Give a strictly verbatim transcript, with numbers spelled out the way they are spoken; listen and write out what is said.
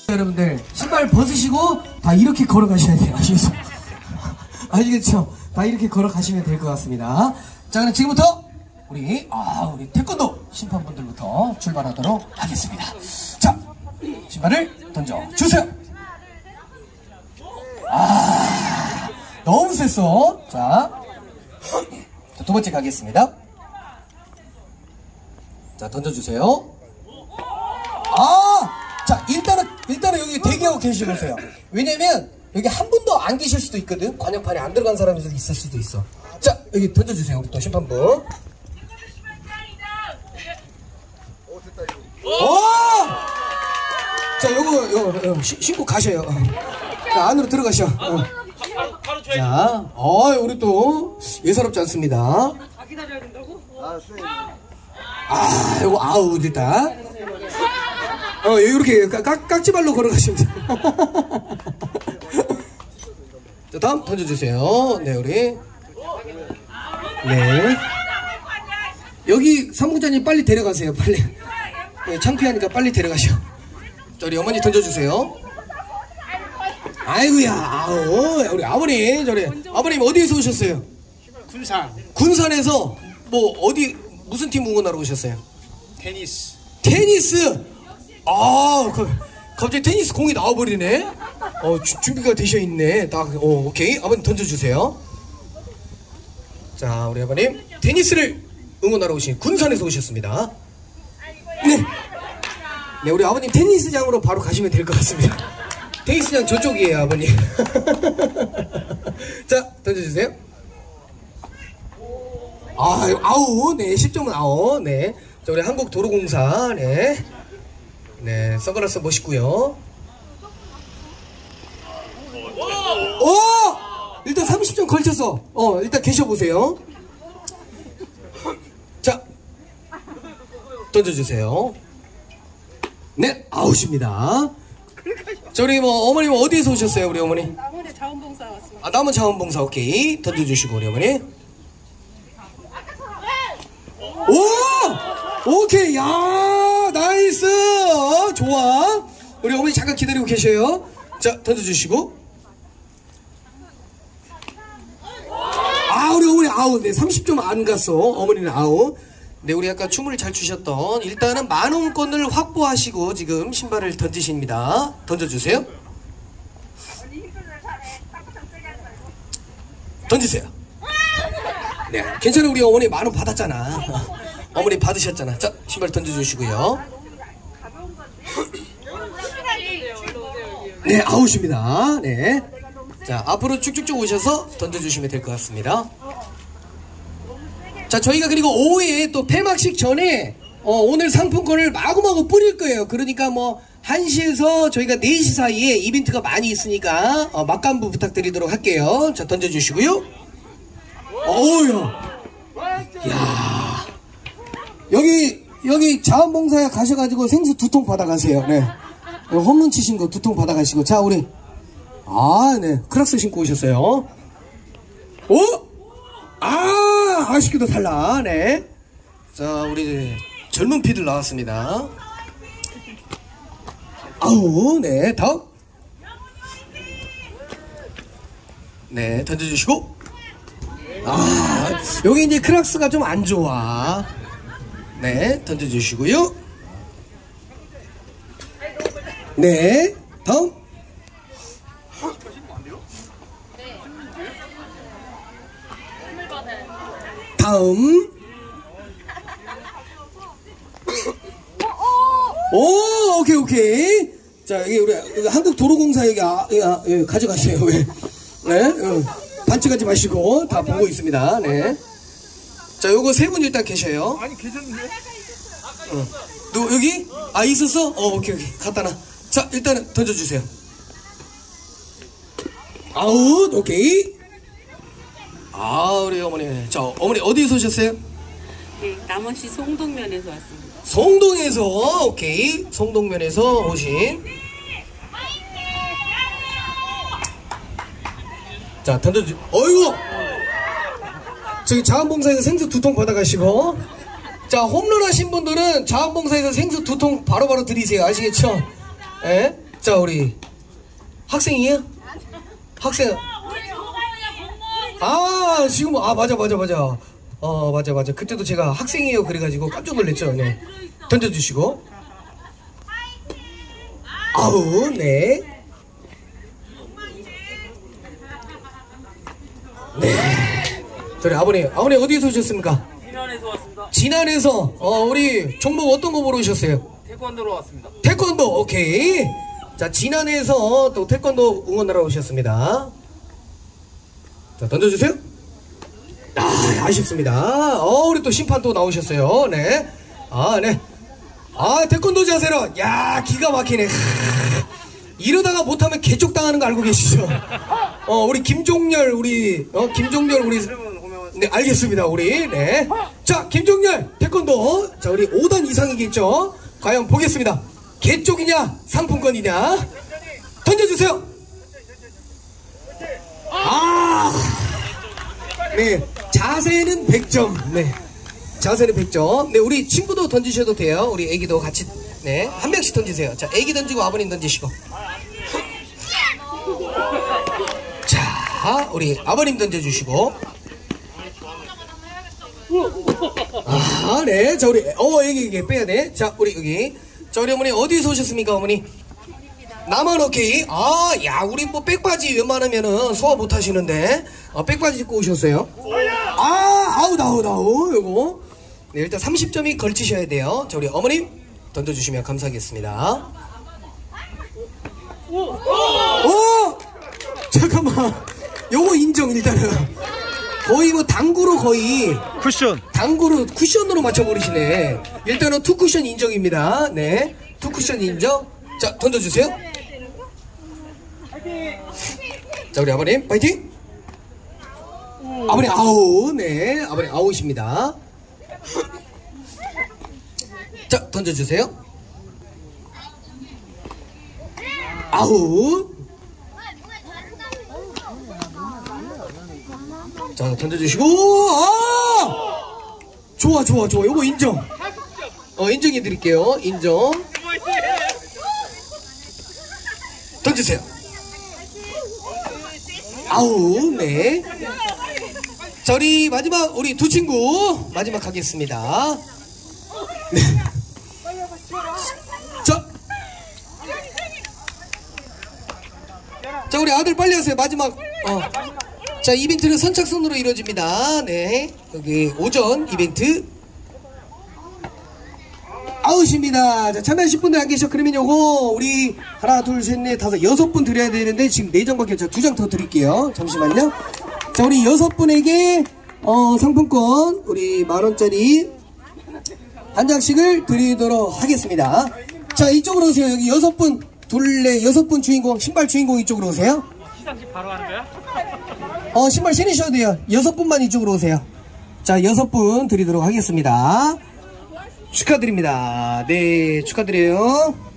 여러분들 신발 벗으시고 다 이렇게 걸어가셔야 돼요. 아시겠죠? 아시겠죠? 다 이렇게 걸어가시면 될 것 같습니다. 자, 그럼 지금부터 우리 아 우리 태권도 심판분들부터 출발하도록 하겠습니다. 자, 신발을 던져 주세요. 아, 너무 셌어. 자, 두 번째 가겠습니다. 자, 던져주세요. 아, 자, 일단은 일단은 여기 대기하고 계시보세요. 왜냐면 여기 한 분도 안 계실 수도 있거든. 관영판에 안 들어간 사람이 있을 수도 있어. 자, 여기 던져주세요. 우리 또 심판분. 오! 자, 요거, 요거, 요거 시, 신고 가셔요. 어. 자, 안으로 들어가셔. 어. 자, 어, 우리 또 예사롭지 않습니다. 기다려야 된다고? 아, 요거 아우 일단. 어, 이렇게 깍, 깍지발로 걸어가시면 돼요. 자, 다음 던져주세요. 네, 우리. 네. 여기 사무장님 빨리 데려가세요. 빨리. 네, 창피하니까 빨리 데려가셔. 자, 우리 어머니 던져주세요. 아이고야, 아우, 우리 아버님, 저리. 아버님 어디에서 오셨어요? 군산. 군산에서 뭐 어디 무슨 팀 응원하러 오셨어요? 테니스. 테니스. 아, 그, 갑자기 테니스 공이 나와버리네. 어, 주, 준비가 되셔 있네. 딱, 어, 오케이. 아버님 던져주세요. 자, 우리 아버님 테니스를 응원하러 오신 군산에서 오셨습니다. 네. 네, 우리 아버님 테니스장으로 바로 가시면 될 것 같습니다. 테니스장 저쪽이에요, 아버님. 자, 던져주세요. 아, 아우, 네, 십 점은 아우, 네. 자, 우리 한국도로공사, 네. 네, 선글라스 멋있고요. 오! 일단 삼십 점 걸쳤어. 어, 일단 계셔보세요. 자, 던져주세요. 네, 아웃입니다. 자, 우리 뭐 어머님 어디에서 오셨어요, 우리 어머니? 남원에 자원봉사 왔습니다. 아, 남원 자원봉사. 오케이. 던져주시고 우리 어머니. 오! 오케이. 야, 나이스. 어, 좋아. 우리 어머니 잠깐 기다리고 계셔요. 자, 던져주시고. 아, 우리 어머니 아웃. 네, 삼십 점 안 갔어. 어머니는 아웃. 네, 우리 아까 춤을 잘 추셨던 일단은 만원권을 확보하시고 지금 신발을 던지십니다. 던져주세요. 던지세요. 네, 괜찮아. 우리 어머니 만원 받았잖아. 어머니 받으셨잖아. 자, 신발 던져주시고요. 네, 아웃입니다. 네. 자, 앞으로 쭉쭉쭉 오셔서 던져주시면 될 것 같습니다. 자, 저희가 그리고 오후에 또 폐막식 전에 어, 오늘 상품권을 마구마구 뿌릴 거예요. 그러니까 뭐 한 시에서 저희가 네 시 사이에 이벤트가 많이 있으니까 어, 막간부 부탁드리도록 할게요. 자, 던져주시고요. 어우야. 야, 여기 여기 자원봉사에 가셔가지고 생수 두 통 받아가세요. 네, 홈런 치신 거 두 통 받아가시고. 자, 우리 아, 네, 크락스 신고 오셨어요. 오? 아, 아쉽게도 탈락. 네. 자, 우리 젊은 피들 나왔습니다. 아우, 네, 다음. 네, 던져주시고. 아, 여기 이제 크락스가 좀 안 좋아. 네, 던져주시고요. 네, 다음. 다음. 오, 오케이, 오케이. 자, 여기 우리 한국도로공사 여기, 아, 아, 예, 가져가세요. 왜? 네, 어, 반칙하지 마시고 다 보고 있습니다. 네. 자, 요거 세 분 일단 계셔요. 아니, 계셨는데? 어. 누 여기? 아, 있었어? 어, 오케이, 오케이. 갖다 놔. 자, 일단은 던져주세요. 아웃, 오케이. 아, 우리 어머니. 자, 어머니 어디에서 오셨어요? 네, 남원시 송동면에서 왔습니다. 송동에서, 오케이. 송동면에서 오신. 자, 던져주, 어이구! 저기 자원봉사에서 생수 두 통 받아가시고. 자, 홈런 하신 분들은 자원봉사에서 생수 두 통 바로바로 드리세요. 아시겠죠? 예? 자, 우리 학생이에요? 학생. 아, 지금, 아, 맞아, 맞아, 맞아. 어, 맞아, 맞아. 그때도 제가 학생이에요. 그래가지고 깜짝 놀랐죠. 네. 던져주시고. 아우, 네. 네. 저희 아버님, 아버님 어디에서 오셨습니까? 진안에서 왔습니다. 진안에서, 어, 우리 종목 어떤 거 보러 오셨어요? 태권도로 왔습니다. 태권도, 오케이. 자, 진안에서 또 태권도 응원하러 오셨습니다. 자, 던져주세요. 아, 아쉽습니다. 어, 우리 또 심판 또 나오셨어요. 네. 아, 네. 아, 태권도 자세로. 야, 기가 막히네. 이러다가 못하면 개쪽 당하는 거 알고 계시죠? 어, 우리 김종렬, 우리, 어, 김종렬, 우리. 네, 알겠습니다, 우리. 네. 자, 김종렬, 태권도. 자, 우리 오 단 이상이겠죠? 과연 보겠습니다. 개쪽이냐, 상품권이냐? 던져주세요. 아, 네. 자세는 백 점. 네. 자세는 백 점. 네, 우리 친구도 던지셔도 돼요. 우리 애기도 같이. 네. 한 명씩 던지세요. 자, 애기 던지고 아버님 던지시고. 자, 우리 아버님 던져주시고. 아, 네. 자, 우리, 어, 애기, 애기 빼야 돼. 자, 우리 여기. 자, 우리 어머니 어디서 오셨습니까, 어머니? 나만 오케이. 아, 야, 우리 뭐 백바지 웬만하면은 소화 못 하시는데. 아, 백바지 입고 오셨어요? 아, 아우, 아우, 아우, 요거. 네, 일단 삼십 점이 걸치셔야 돼요. 자, 우리 어머님 던져주시면 감사하겠습니다. 오! 잠깐만. 요거 인정, 일단은. 거의 뭐 당구로 거의. 쿠션. 당구로 쿠션으로 맞춰버리시네. 일단은 투 쿠션 인정입니다. 네. 투 쿠션 인정. 자, 던져주세요. 자, 우리 아버님, 파이팅! 아버님, 아우, 네. 아버님, 아웃입니다. 자, 던져주세요. 아웃. 자, 던져주시고. 아! 좋아, 좋아, 좋아. 요거 인정. 어, 인정해드릴게요. 인정. 던지세요. 아우, 네. 자, 우리 마지막, 우리 두 친구 마지막 하겠습니다. 네. 자, 자, 우리 아들 빨리 하세요. 마지막. 어. 자, 이벤트는 선착순으로 이루어집니다. 네. 여기 오전 이벤트. 아웃입니다. 자, 참여하실 분들 안 계셔. 그러면 요거, 우리, 하나, 둘, 셋, 넷, 다섯, 여섯 분 드려야 되는데, 지금 네 장밖에 없죠. 두 장 더 드릴게요. 잠시만요. 자, 우리 여섯 분에게, 어, 상품권, 우리 만원짜리 한 장씩을 드리도록 하겠습니다. 자, 이쪽으로 오세요. 여기 여섯 분, 둘레, 여섯 분 주인공, 신발 주인공 이쪽으로 오세요. 시상식 바로 하는 거야? 어, 신발 신으셔도 돼요. 여섯 분만 이쪽으로 오세요. 자, 여섯 분 드리도록 하겠습니다. 축하드립니다. 네, 축하드려요.